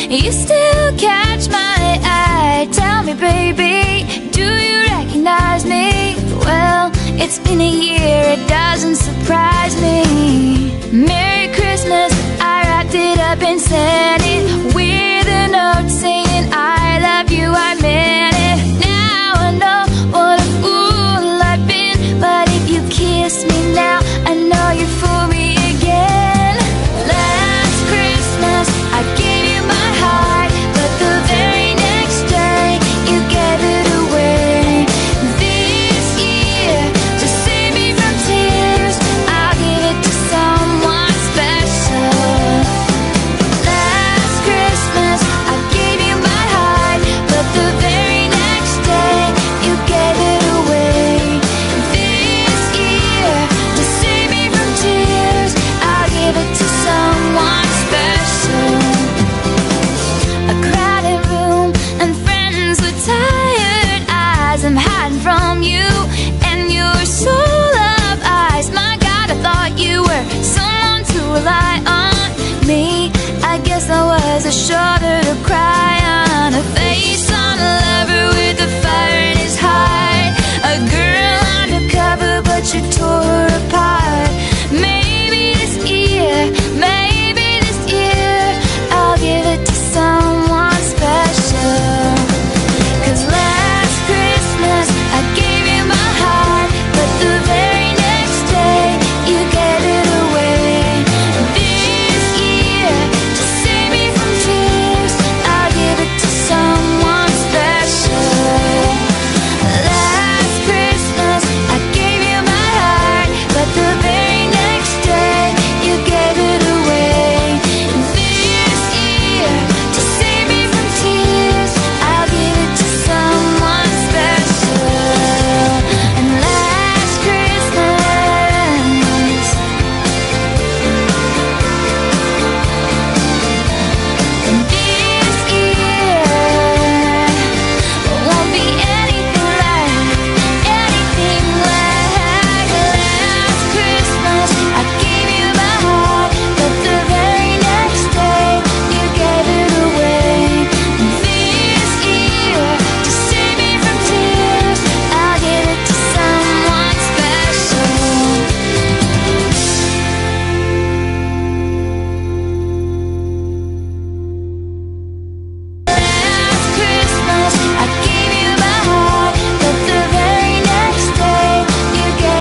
You still catch my eye. Tell me, baby, do you recognize me? Well, it's been a year, it doesn't surprise me. Merry Christmas, I wrapped it up and sent it with a note saying I love you, I meant it. Now I know what a fool I've been, but if you kiss me now, I know you fool me again. Last Christmas, I gave you my heart, but the very next day, you gave it away. This year, to save me from tears, I'll give it to someone special. Last Christmas, I gave you my heart, but the very next day, you gave it away. This year, to save me from tears, I'll give it to someone special. A crowded room and friends with tired eyes. I'm hiding from you and your soul of ice. My God, I thought you were someone to rely on. Me, I guess I was a shoulder to cry on, a face on a lover with a fire in his heart, a girl undercover, but you tore her apart.